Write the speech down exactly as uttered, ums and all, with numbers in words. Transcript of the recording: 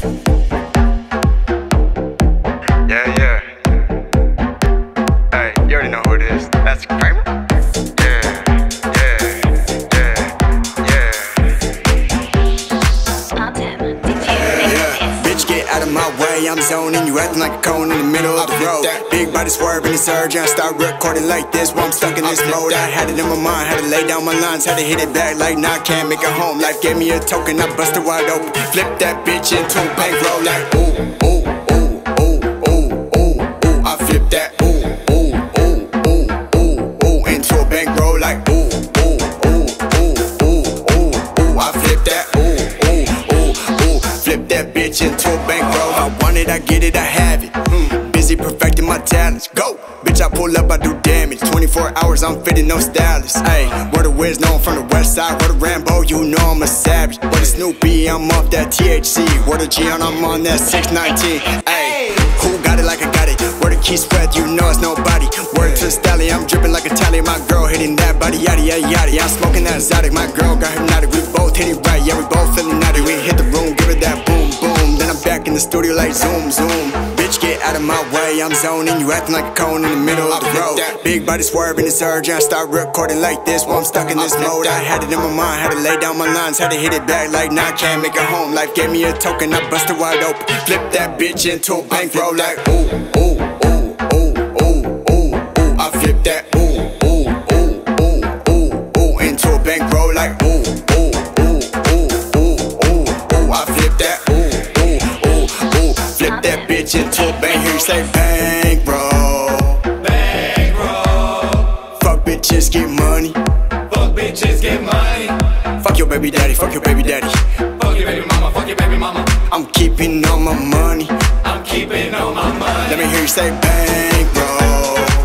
Yeah, yeah. Hey, you already know who it is. That's Kramer. Yeah, yeah, yeah, yeah. Autumn, did you make Yeah, bitch, get out of my way, I'm zoning. You acting like a cone in the middle of the road. Big body swerving the surge, and I start recording like this while I'm stuck in this mode. I had it in my mind, had to lay down my lines, had to hit it back like nah, I can't make it home. Life gave me a token, I busted wide open. Flip that bitch into a bankroll like ooh, ooh, ooh, ooh, ooh, ooh, ooh. I flip that ooh, ooh, ooh, ooh, ooh, ooh into a bankroll like ooh, ooh, ooh, ooh, ooh, ooh, ooh. I flip that ooh, ooh, ooh, ooh. Flip that bitch into a bankroll. I want it, I get it, I have it. Mm. Busy perfecting my talents. Go, bitch, I pull up, I do damage. twenty-four hours, I'm fitting no stylist. Ayy, word of Wiz, know I'm from the west side. Word of Rambo, you know I'm a savage. Word of Snoopy, I'm off that T H C. Word of Gion, I'm on that six nineteen. Ayy, who got it like I got it? Word of Keith Sweat, you know it's nobody. Word to Stally, I'm dripping like a tally. My girl hitting that body, yada yada yada. Yeah, I'm smoking that exotic. My girl got hypnotic. We both hit it right, yeah, we both feeling naughty. We hit the room, give it that boom boom. Then I'm back in the studio like zoom zoom. Bitch, get out of my way, I'm zoning. You acting like a cone in the middle of the road. Big body swerving the surge, and I start recording like this while I'm stuck in this mode. I had it in my mind, had to lay down my lines, had to hit it back like nah, I can't make it home. Life gave me a token, I busted wide open. Flip that bitch into a bankroll like ooh, ooh, ooh, ooh, ooh, ooh, ooh. I flip that ooh, ooh, ooh, ooh, ooh, ooh into a bankroll like ooh, ooh, ooh, ooh, ooh, ooh, ooh. I flip that ooh, ooh, ooh, ooh. Flip that bitch into a bank. Here you say bankroll, bankroll. Fuck bitches, get money. Fuck bitches, get money. Fuck your baby daddy, fuck your baby daddy. Fuck your baby mama, fuck your baby mama. I'm keeping all my money. I'm keeping all my money. Let me hear you say bankroll,